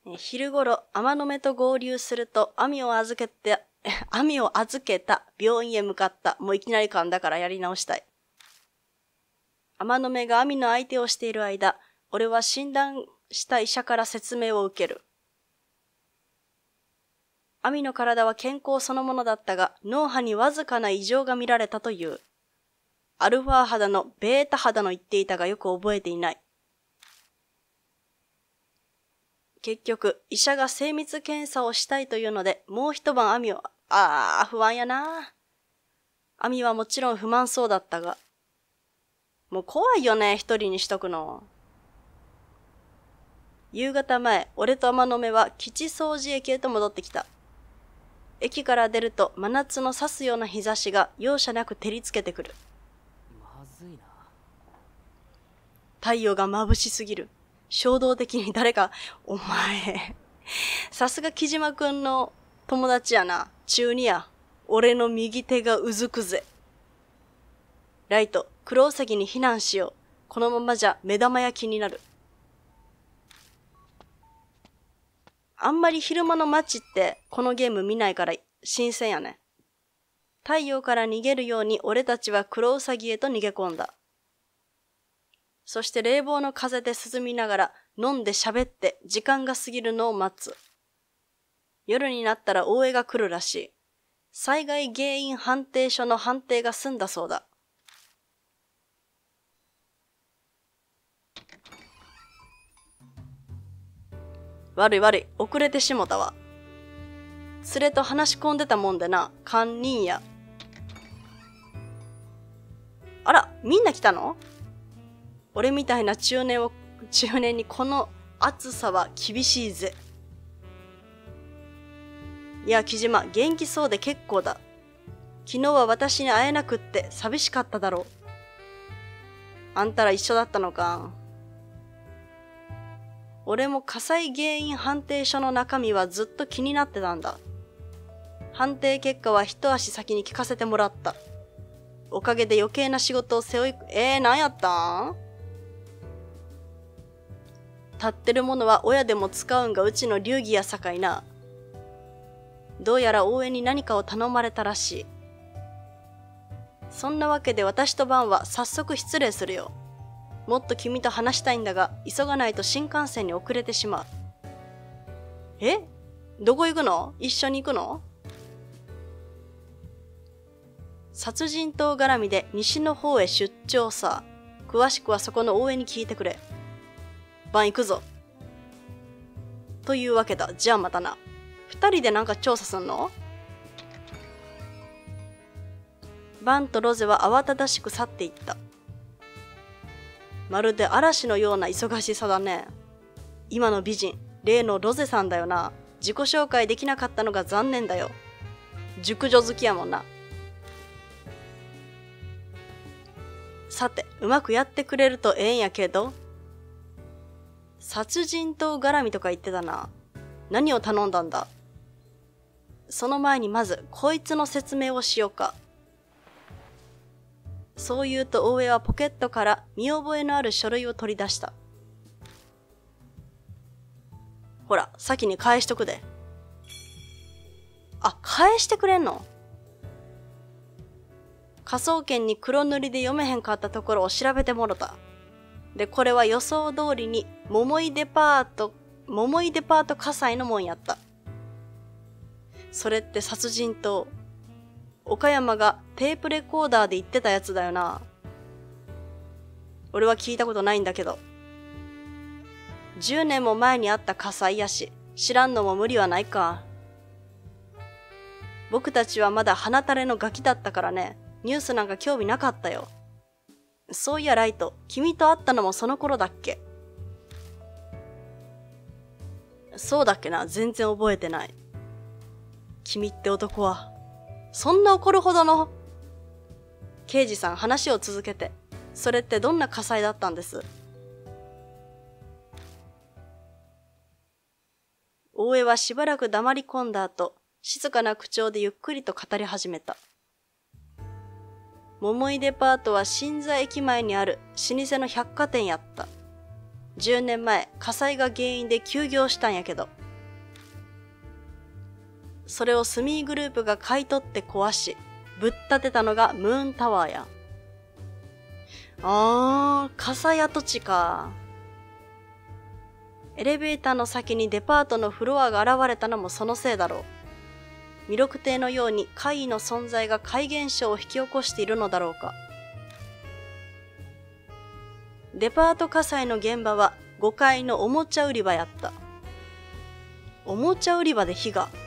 昼ごろ、天の目と合流すると、網を預けた病院へ向かった。もういきなり噛んだからやり直したい。天の目が網の相手をしている間、俺は診断した医者から説明を受ける。網の体は健康そのものだったが、脳波にわずかな異常が見られたという。アルファ肌のベータ肌の言っていたがよく覚えていない。結局、医者が精密検査をしたいというので、もう一晩網を、不安やな。網はもちろん不満そうだったが、もう怖いよね、一人にしとくの。夕方前、俺と天の目は吉祥寺駅へと戻ってきた。駅から出ると真夏の刺すような日差しが容赦なく照りつけてくる。 まずいな。 太陽が眩しすぎる。衝動的に誰か、お前、さすが木島くんの友達やな。中2や。俺の右手がうずくぜ。ライト、黒ウサギに避難しよう。このままじゃ目玉焼きになる。あんまり昼間の街ってこのゲーム見ないから新鮮やね。太陽から逃げるように俺たちは黒ウサギへと逃げ込んだ。そして冷房の風で涼みながら飲んで喋って時間が過ぎるのを待つ。夜になったら大江が来るらしい。災害原因判定書の判定が済んだそうだ。悪い、遅れてしもたわ。連れと話し込んでたもんでな、堪忍や。あら、みんな来たの？俺みたいな中年にこの暑さは厳しいぜ。いや、木島、元気そうで結構だ。昨日は私に会えなくって寂しかっただろう。あんたら一緒だったのか。俺も火災原因判定書の中身はずっと気になってたんだ。判定結果は一足先に聞かせてもらった。おかげで余計な仕事を背負い、何やったん？立ってるものは親でも使うんがうちの流儀やさかいな。どうやら応援に何かを頼まれたらしい。そんなわけで私とバンは早速失礼するよ。もっと君と話したいんだが、急がないと新幹線に遅れてしまう。どこ行くの？一緒に行くの？殺人党絡みで西の方へ出張さ。詳しくはそこの応援に聞いてくれ。バン行くぞ。というわけだ。じゃあまたな。二人でなんか調査すんの？バンとロゼは慌ただしく去っていった。まるで嵐のような忙しさだね。今の美人、例のロゼさんだよな。自己紹介できなかったのが残念だよ。熟女好きやもんな。さて、うまくやってくれるとええんやけど。殺人党絡みとか言ってたな。何を頼んだんだ？その前にまず、こいつの説明をしようか。そう言うと大江はポケットから見覚えのある書類を取り出した。ほら、先に返しとくで。返してくれんの？科捜研に黒塗りで読めへんかったところを調べてもろた。で、これは予想通りに桃井デパート火災のもんやった。それって殺人と、岡山がテープレコーダーで言ってたやつだよな。俺は聞いたことないんだけど。10年も前にあった火災やし、知らんのも無理はないか。僕たちはまだ鼻垂れのガキだったからね、ニュースなんか興味なかったよ。そういやライト、君と会ったのもその頃だっけ？そうだっけな、全然覚えてない。君って男は、そんな怒るほどの。刑事さん、話を続けて。それってどんな火災だったんです？大江はしばらく黙り込んだ後、静かな口調でゆっくりと語り始めた。桃井デパートは新座駅前にある老舗の百貨店やった。 10年前火災が原因で休業したんやけど、それをスミーグループが買い取って壊し、ぶっ立てたのがムーンタワーや。火災跡地か。エレベーターの先にデパートのフロアが現れたのもそのせいだろう。弥勒亭のように怪異の存在が怪現象を引き起こしているのだろうか。デパート火災の現場は5階のおもちゃ売り場やった。おもちゃ売り場で火が。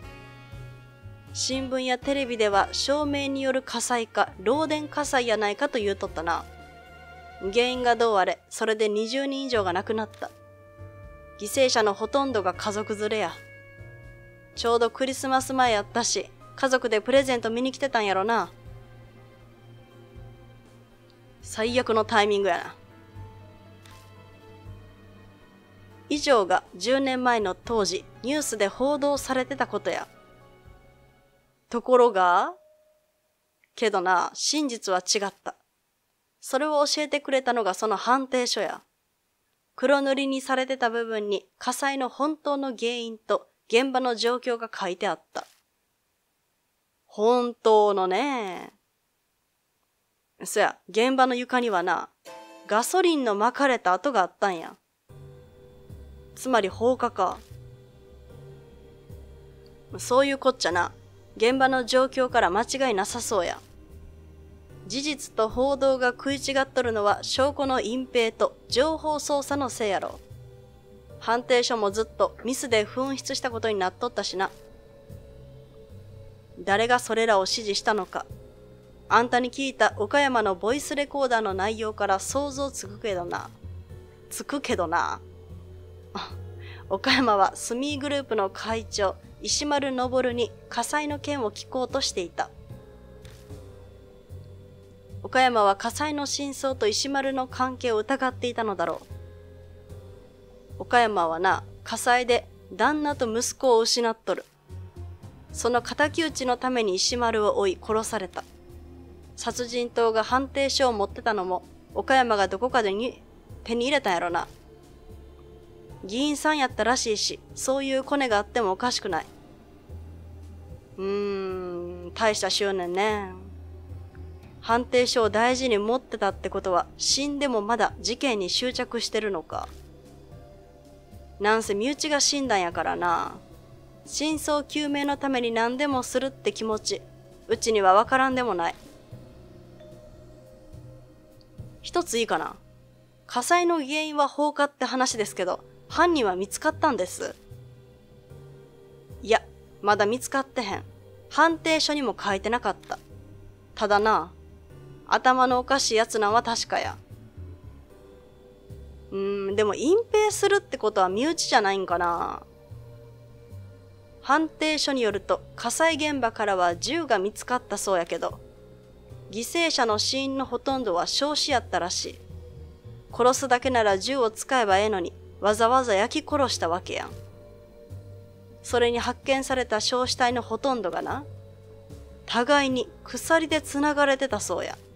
新聞やテレビでは照明による火災か漏電火災やないかと言うとったな。原因がどうあれ、それで20人以上が亡くなった。犠牲者のほとんどが家族連れや。ちょうどクリスマス前やったし、家族でプレゼント見に来てたんやろな。最悪のタイミングやな。以上が10年前の当時、ニュースで報道されてたことや。ところが、けどな、真実は違った。それを教えてくれたのがその判定書や。黒塗りにされてた部分に火災の本当の原因と現場の状況が書いてあった。本当のね。そや、現場の床にはな、ガソリンの撒かれた跡があったんや。つまり放火か。そういうこっちゃな。現場の状況から間違いなさそうや。事実と報道が食い違っとるのは証拠の隠蔽と情報操作のせいやろ。判定書もずっとミスで紛失したことになっとったしな。誰がそれらを指示したのか。あんたに聞いた岡山のボイスレコーダーの内容から想像つくけどな。岡山はスミーグループの会長、石丸昇に火災の件を聞こうとしていた。岡山は火災の真相と石丸の関係を疑っていたのだろう。岡山はな、火災で旦那と息子を失っとる。その敵討ちのために石丸を追い殺された。殺人党が判定書を持ってたのも岡山がどこかで手に入れたんやろな。議員さんやったらしいし、そういうコネがあってもおかしくない。大した執念ね。判定書を大事に持ってたってことは、死んでもまだ事件に執着してるのか。なんせ身内が死んだんやからな。真相究明のために何でもするって気持ち、うちにはわからんでもない。一ついいかな。火災の原因は放火って話ですけど、犯人は見つかったんです。いや、まだ見つかってへん。判定書にも書いてなかった。ただな、頭のおかしいやつなんは確かや。でも隠蔽するってことは身内じゃないんかな。判定書によると火災現場からは銃が見つかったそうやけど、犠牲者の死因のほとんどは焼死やったらしい。殺すだけなら銃を使えばええのに、わざわざ焼き殺したわけやん。それに発見された焼死体のほとんどがな、互いに鎖でつながれてたそうや。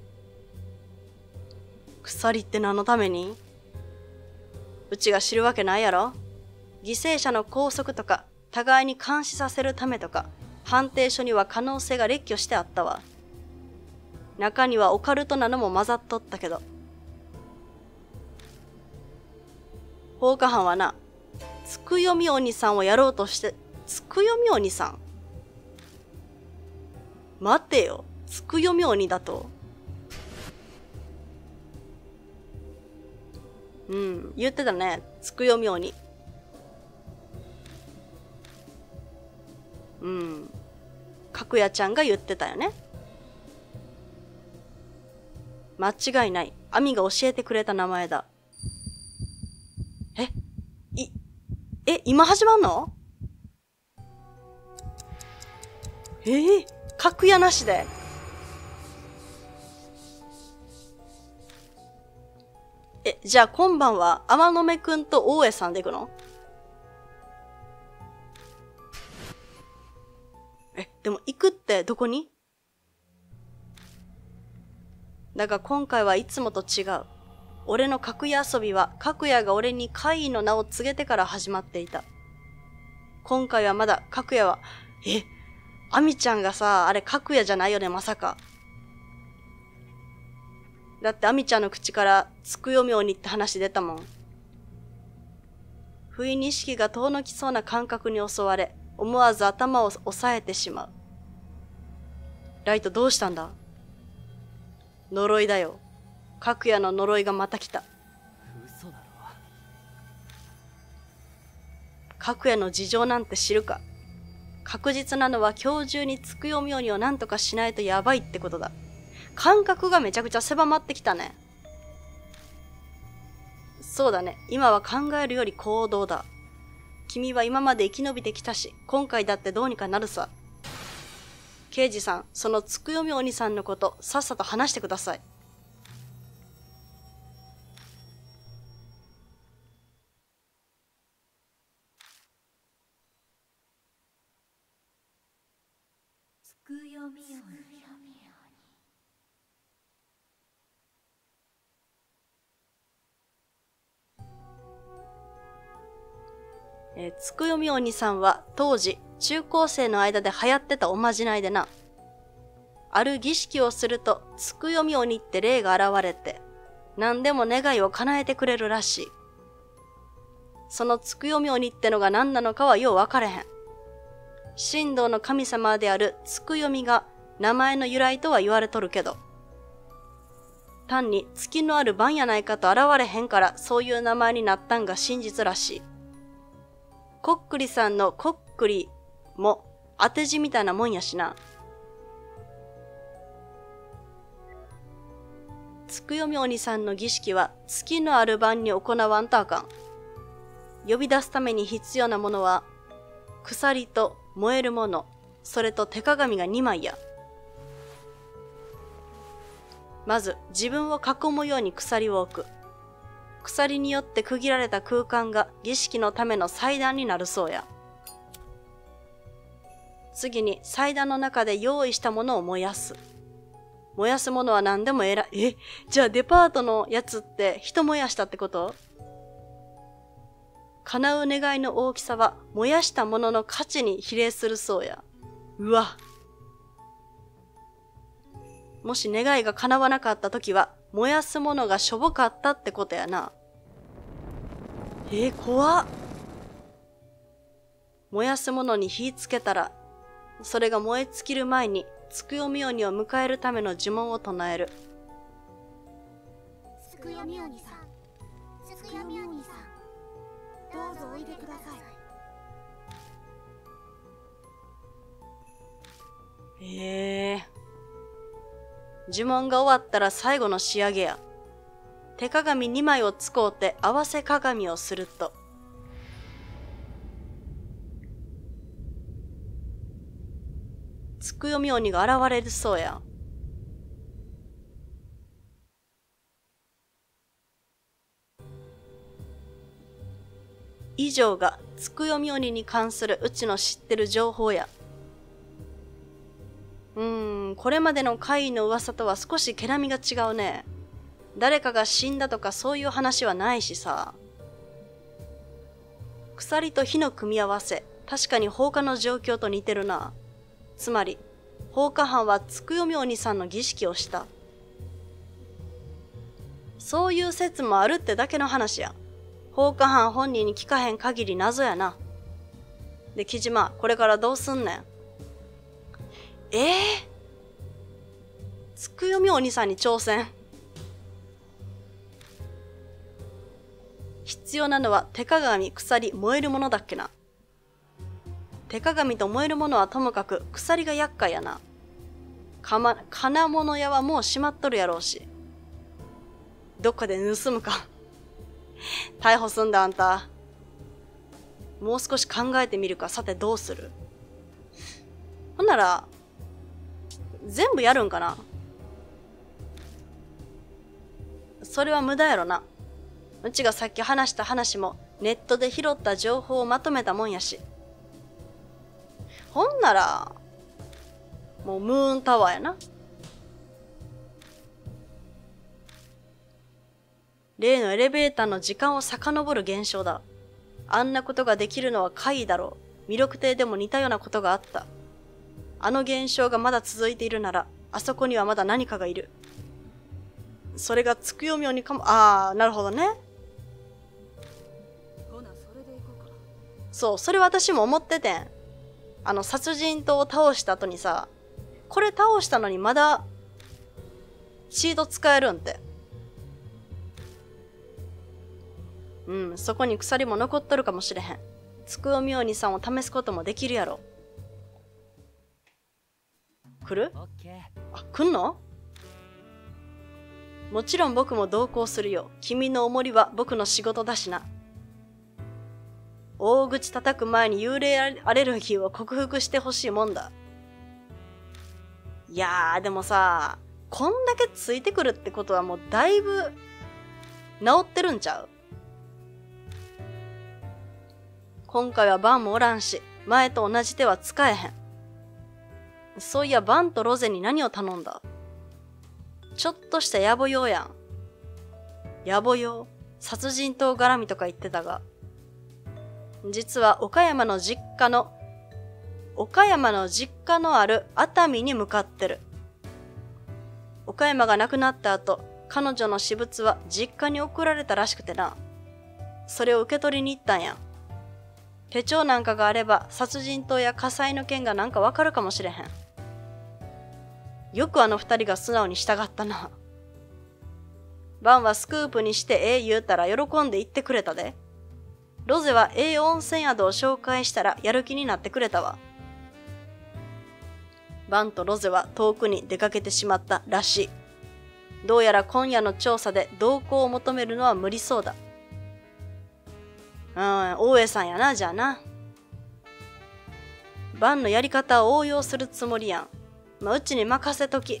鎖って何のために？うちが知るわけないやろ。犠牲者の拘束とか、互いに監視させるためとか、判定書には可能性が列挙してあったわ。中にはオカルトなのも混ざっとったけど。放火犯はな、つくよみ鬼さんをやろうとして、つくよみ鬼さん？待てよ、つくよみ鬼だと？言ってたね、つくよみ鬼。かくやちゃんが言ってたよね。間違いない。アミが教えてくれた名前だ。今始まんの？格やなしで。じゃあ今晩は天野目くんと大江さんで行くの？でも行くってどこに？だが今回はいつもと違う。 俺の格夜遊びは格夜が俺に怪異の名を告げてから始まっていた。今回はまだ格夜は、アミちゃんがさ、あれ格夜じゃないよね、まさか。だってアミちゃんの口からつくよみょうにって話出たもん。不意に意識が遠のきそうな感覚に襲われ、思わず頭を押さえてしまう。ライトどうしたんだ？呪いだよ。格夜の呪いがまた来た。 嘘だろ。 格夜の事情なんて知るか。確実なのは今日中につくよみょうにを何とかしないとやばいってことだ。感覚がめちゃくちゃ狭まってきたね。そうだね。今は考えるより行動だ。君は今まで生き延びてきたし、今回だってどうにかなるさ。刑事さん、そのつくよみおにさんのことさっさと話してください。 つくよみおに。 つくよみおにさんは当時中高生の間で流行ってたおまじないでな。ある儀式をするとつくよみおにって霊が現れて何でも願いを叶えてくれるらしい。そのつくよみおにってのが何なのかはよう分かれへん。神道の神様であるつくよみが名前の由来とは言われとるけど、単に月のある晩やないかと現れへんからそういう名前になったんが真実らしい。こっくりさんのこっくりも当て字みたいなもんやしな。つくよみおにさんの儀式は月のある晩に行わんとあかん。呼び出すために必要なものは鎖と燃えるもの、それと手鏡が2枚や。まず自分を囲むように鎖を置く。鎖によって区切られた空間が儀式のための祭壇になるそうや。次に祭壇の中で用意したものを燃やす。燃やすものは何でもじゃあデパートのやつって人燃やしたってこと？叶う願いの大きさは燃やしたものの価値に比例するそうや。うわ。もし願いが叶わなかったときは燃やすものがしょぼかったってことやな。怖っ。燃やすものに火つけたら、それが燃え尽きる前につくよみおにを迎えるための呪文を唱える。 つくよみおにさん、つくよみおにさん、どうぞおいでください。 呪文が終わったら最後の仕上げや。手鏡2枚を使うて合わせ鏡をすると、つくよみおにが現れるそうや。以上がつくよみおにに関するうちの知ってる情報や。これまでの怪異の噂とは少し毛並みが違うね。誰かが死んだとかそういう話はないしさ。鎖と火の組み合わせ、確かに放火の状況と似てるな。つまり、放火犯はつくよみおにさんの儀式をした。そういう説もあるってだけの話や。放火犯本人に聞かへん限り謎やな。で、木島、これからどうすんねん。つくよみおにさんに挑戦。必要なのは手鏡、鎖、燃えるものだっけな。手鏡と燃えるものはともかく鎖が厄介やな。金物屋はもう閉まっとるやろうし。どっかで盗むか。逮捕すんだあんた。もう少し考えてみるか。さてどうする？ほんなら、全部やるんかな？それは無駄やろな。うちがさっき話した話もネットで拾った情報をまとめたもんやし。ほんなら、もうムーンタワーやな。 例のエレベーターの時間を遡る現象だ。あんなことができるのは怪異だろう。魅力亭でも似たようなことがあった。あの現象がまだ続いているなら、あそこにはまだ何かがいる。それがつくよみょうにかも、なるほどね。そう、それ私も思っててん。殺人刀を倒した後にさ、これ倒したのにまだ、シート使えるんって。そこに鎖も残っとるかもしれへん。つくよみょうにさんを試すこともできるやろ。来る？来んの？もちろん僕も同行するよ。君のおもりは僕の仕事だしな。大口叩く前に幽霊アレルギーを克服してほしいもんだ。いやー、でもさ、こんだけついてくるってことはもうだいぶ治ってるんちゃう？今回はバンもおらんし、前と同じ手は使えへん。そういやバンとロゼに何を頼んだ？ちょっとした野暮用やん。野暮用？殺人刀絡みとか言ってたが。実は岡山の実家のある熱海に向かってる。岡山が亡くなった後、彼女の私物は実家に送られたらしくてな。それを受け取りに行ったんや。手帳なんかがあれば殺人刀や火災の件がなんかわかるかもしれへん。よくあの二人が素直に従ったな。バンはスクープにして言うたら喜んで言ってくれたで。ロゼは温泉宿を紹介したらやる気になってくれたわ。バンとロゼは遠くに出かけてしまったらしい。どうやら今夜の調査で同行を求めるのは無理そうだ。大江さんやな、じゃあな。バンのやり方を応用するつもりやん。うちに任せとき。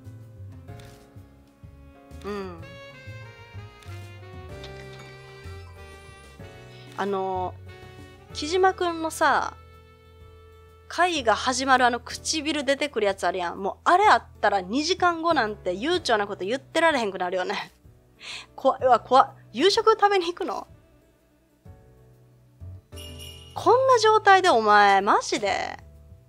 木島くんのさ、会が始まる唇出てくるやつあるやん。もうあれあったら2時間後なんて悠長なこと言ってられへんくなるよね。怖い。夕食食べに行くの？こんな状態でお前、マジで？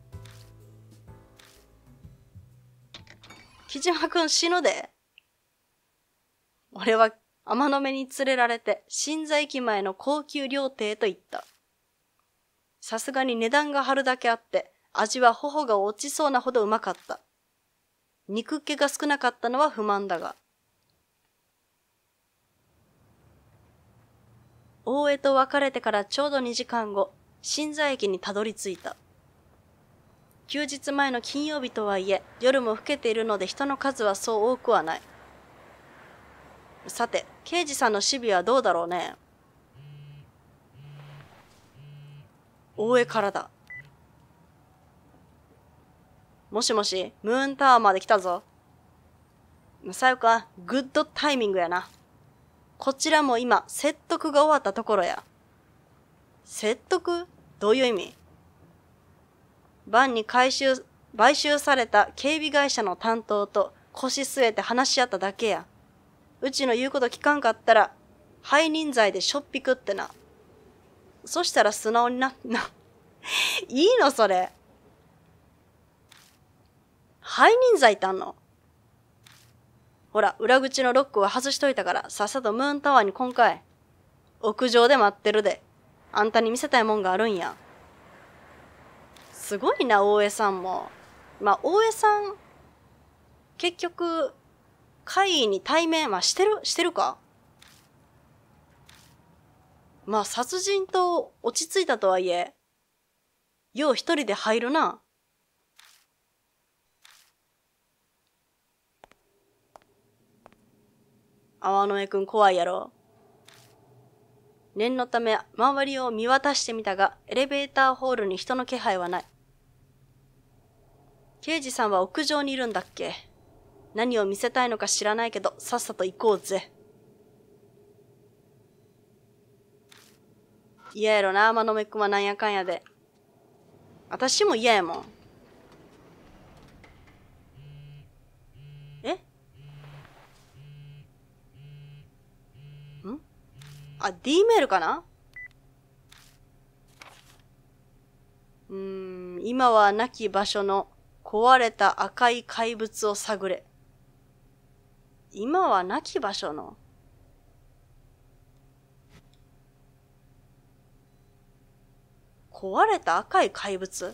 木島くん死ぬで。俺は天の目に連れられて新座駅前の高級料亭へと行った。さすがに値段が張るだけあって味は頬が落ちそうなほどうまかった。肉気が少なかったのは不満だが。大江と別れてからちょうど2時間後、新座駅にたどり着いた。休日前の金曜日とはいえ、夜も更けているので人の数はそう多くはない。さて、刑事さんの守備はどうだろうね。大江からだ。もしもし、ムーンタワーまで来たぞ。さよか、グッドタイミングやな。こちらも今、説得が終わったところや。説得？どういう意味？バンに買収された警備会社の担当と腰据えて話し合っただけや。うちの言うこと聞かんかったら、背任罪でしょっぴくってな。そしたら素直にいいのそれ。背任罪ってあんの？ほら、裏口のロックを外しといたから、さっさとムーンタワーに来んかい。屋上で待ってるで。あんたに見せたいもんがあるんや。すごいな、大江さんも。大江さん、結局、会議に対面、してるか？殺人と落ち着いたとはいえ、よう一人で入るな。天野江くん怖いやろ。念のため周りを見渡してみたが、エレベーターホールに人の気配はない。刑事さんは屋上にいるんだっけ？何を見せたいのか知らないけど、さっさと行こうぜ。嫌やろな、天野くんはなんやかんやで。私も嫌やもん。え？ あ、D メールかな。今はなき場所の壊れた赤い怪物を探れ。今はなき場所の壊れた赤い怪物。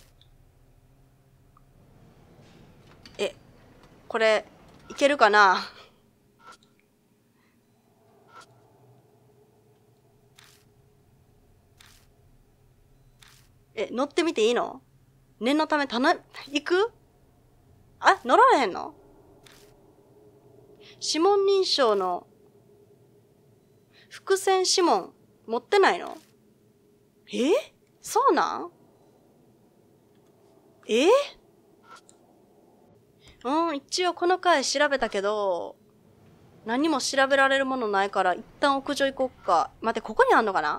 これいけるかな。乗ってみていいの？念のため行く？あ、乗られへんの？指紋認証の伏線指紋持ってないの？そうなん？一応この回調べたけど、何も調べられるものないから一旦屋上行こっか。待って、ここにあんのかな？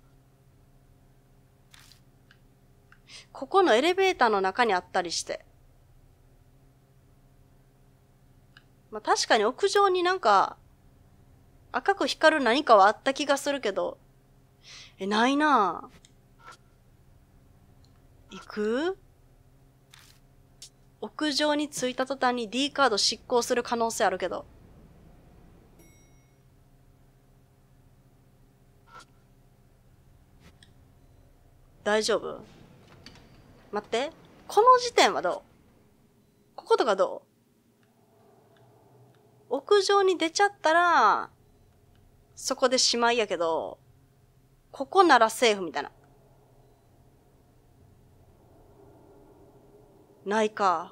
ここのエレベーターの中にあったりして。まあ確かに屋上になんか赤く光る何かはあった気がするけど、ないなぁ。行く？屋上に着いた途端に D カード執行する可能性あるけど。大丈夫？待って。この時点はどう？こことかどう？屋上に出ちゃったら、そこでしまいやけど、ここならセーフみたいな。ないか。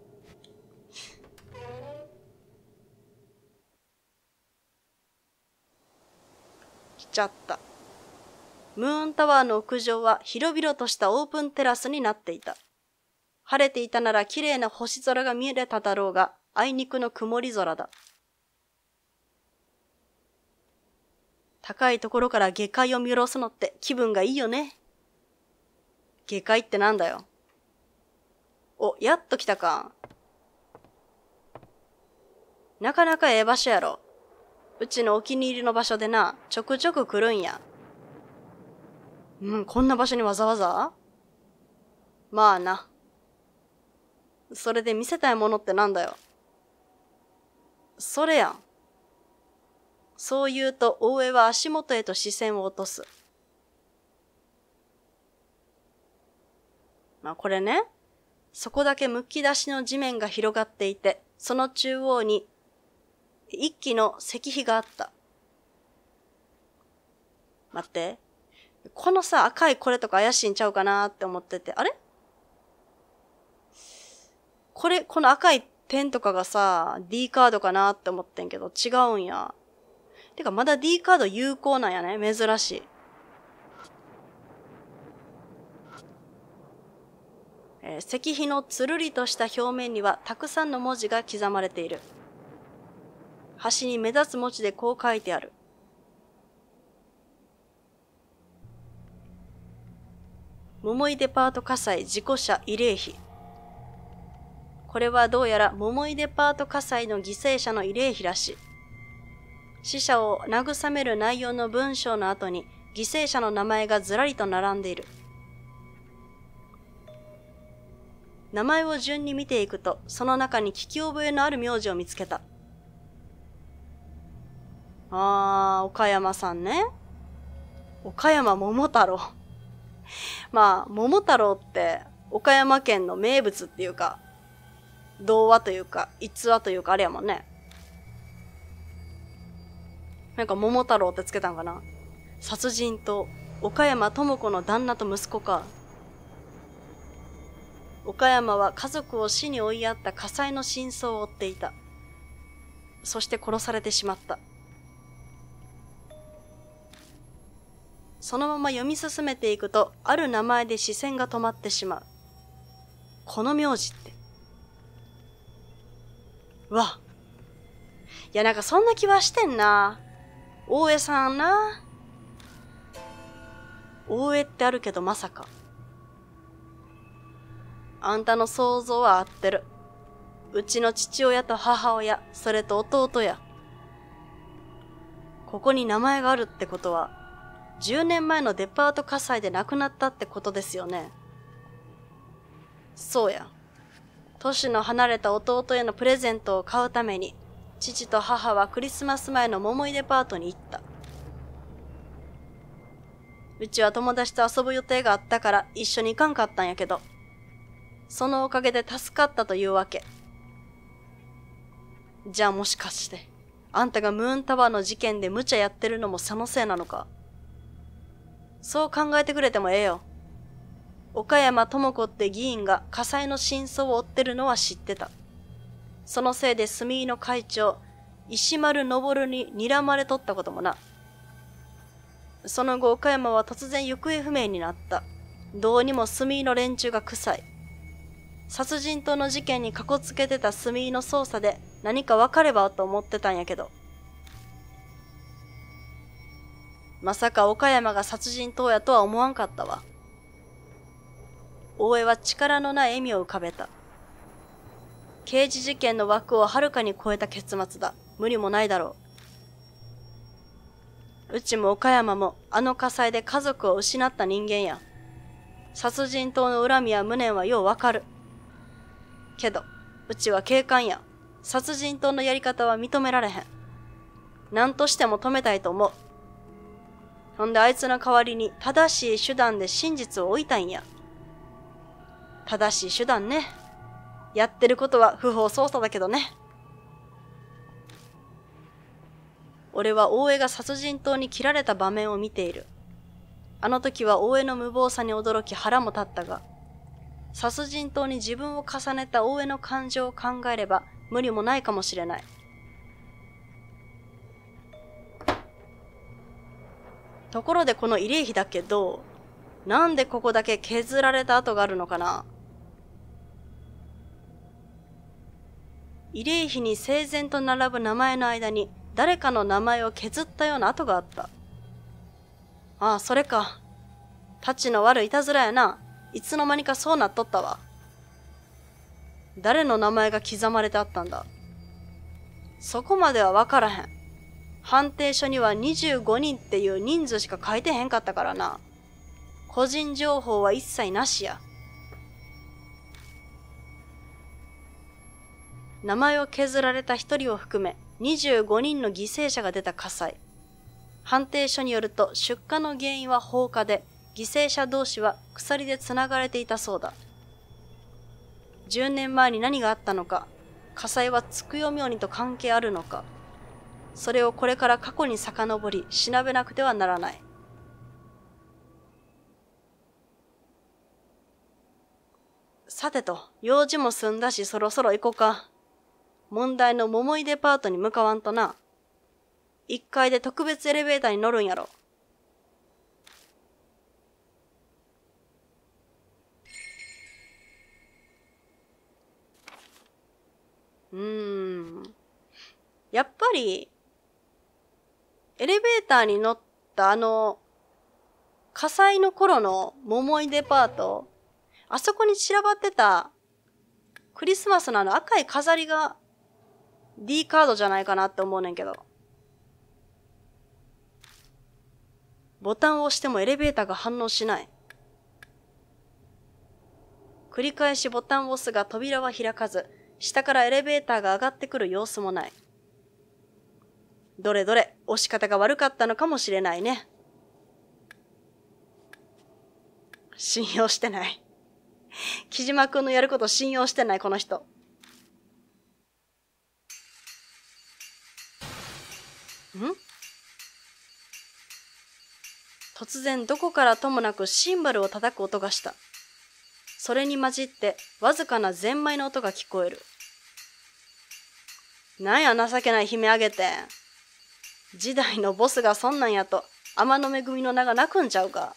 来ちゃった。ムーンタワーの屋上は広々としたオープンテラスになっていた。晴れていたなら綺麗な星空が見れただろうが、あいにくの曇り空だ。高いところから下界を見下ろすのって気分がいいよね。下界ってなんだよ。お、やっと来たか。なかなかええ場所やろ。うちのお気に入りの場所でな、ちょくちょく来るんや。こんな場所にわざわざ？まあな。それで見せたいものってなんだよ。それやん。そう言うと大江は足元へと視線を落とす。まあこれね、そこだけむき出しの地面が広がっていて、その中央に一基の石碑があった。待って。このさ、赤いこれとか怪しいんちゃうかなって思ってて、あれ？この赤い点とかがさ、D カードかなって思ってんけど、違うんや。てかまだ D カード有効なんやね。珍しい。石碑のつるりとした表面にはたくさんの文字が刻まれている。端に目立つ文字でこう書いてある。桃井デパート火災事故者慰霊碑。これはどうやら桃井デパート火災の犠牲者の慰霊碑らしい。死者を慰める内容の文章の後に犠牲者の名前がずらりと並んでいる。名前を順に見ていくと、その中に聞き覚えのある名字を見つけた。岡山さんね。岡山桃太郎。まあ、桃太郎って岡山県の名物っていうか、童話というか、逸話というかあれやもんね。なんか桃太郎ってつけたんかな。殺人と岡山智子の旦那と息子か。岡山は家族を死に追いやった火災の真相を追っていた。そして殺されてしまった。そのまま読み進めていくと、ある名前で視線が止まってしまう。この名字って。うわ。いやなんかそんな気はしてんな。大江さんな。大江ってあるけどまさか。あんたの想像は合ってる。うちの父親と母親、それと弟や。ここに名前があるってことは、 10年前のデパート火災で亡くなったってことですよね。そうや。年の離れた弟へのプレゼントを買うために、父と母はクリスマス前の桃井デパートに行った。うちは友達と遊ぶ予定があったから一緒に行かんかったんやけど、そのおかげで助かったというわけ。じゃあもしかして、あんたがムーンタワーの事件で無茶やってるのもそのせいなのか。そう考えてくれてもええよ。岡山智子って議員が火災の真相を追ってるのは知ってた。そのせいで住井の会長、石丸昇に睨まれとったこともな。その後岡山は突然行方不明になった。どうにも住井の連中が臭い。殺人刀の事件にかこつけてた住井の捜査で何か分かればと思ってたんやけど。まさか岡山が殺人刀やとは思わんかったわ。大江は力のない笑みを浮かべた。刑事事件の枠をはるかに超えた結末だ。無理もないだろう。うちも岡山もあの火災で家族を失った人間や。殺人刀の恨みや無念はようわかる。けど、うちは警官や。殺人刀のやり方は認められへん。何としても止めたいと思う。ほんであいつの代わりに正しい手段で真実を追いたいんや。正しい手段ね。やってることは不法捜査だけどね。俺は大江が殺人刀に切られた場面を見ている。あの時は大江の無謀さに驚き腹も立ったが、殺人刀に自分を重ねた大江の感情を考えれば無理もないかもしれない。ところでこの慰霊碑だけど、なんでここだけ削られた跡があるのかな。慰霊碑に整然と並ぶ名前の間に誰かの名前を削ったような跡があった。ああ、それか。たちの悪いいたずらやな。いつの間にかそうなっとったわ。誰の名前が刻まれてあったんだ。そこまではわからへん。判定書には25人っていう人数しか書いてへんかったからな。個人情報は一切なしや。名前を削られた一人を含め25人の犠牲者が出た火災。判定書によると出火の原因は放火で、犠牲者同士は鎖でつながれていたそうだ。10年前に何があったのか、火災は月夜明にと関係あるのか、それをこれから過去に遡り調べなくてはならない。さてと、用事も済んだしそろそろ行こうか。問題の桃井デパートに向かわんとな。1階で特別エレベーターに乗るんやろ。やっぱり、エレベーターに乗った火災の頃の桃井デパート、あそこに散らばってたクリスマスの赤い飾りが D カードじゃないかなって思うねんけど。ボタンを押してもエレベーターが反応しない。繰り返しボタンを押すが扉は開かず、下からエレベーターが上がってくる様子もない。どれどれ、押し方が悪かったのかもしれないね。信用してない。木島くんのやること信用してない、この人。突然どこからともなくシンバルを叩く音がした。それに混じってわずかなゼンマイの音が聞こえる。なんや情けない悲鳴あげて。時代のボスがそんなんやと天の恵みの名が泣くんちゃうか。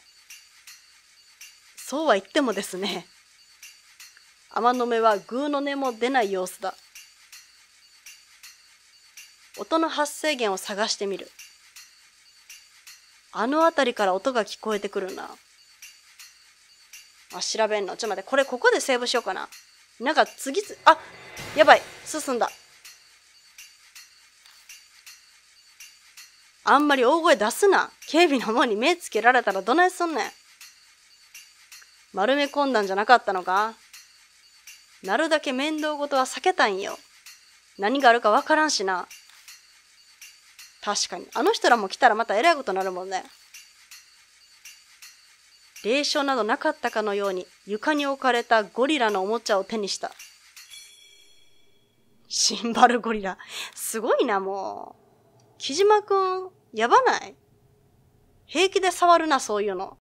そうは言ってもですね。天の目はグーの音も出ない様子だ。音の発生源を探してみる。あの辺りから音が聞こえてくるな。調べんの。ちょっと待って、これここでセーブしようかな。なんか次々、やばい、進んだ。あんまり大声出すな。 警備の門に目つけられたらどないすんねん。丸め込んだんじゃなかったのか。なるだけ面倒事は避けたんよ。何があるかわからんしな。確かに、あの人らも来たらまたえらいことになるもんね。霊障などなかったかのように床に置かれたゴリラのおもちゃを手にした。シンバルゴリラ。すごいな、もう。木島くん、やばない？平気で触るな、そういうの。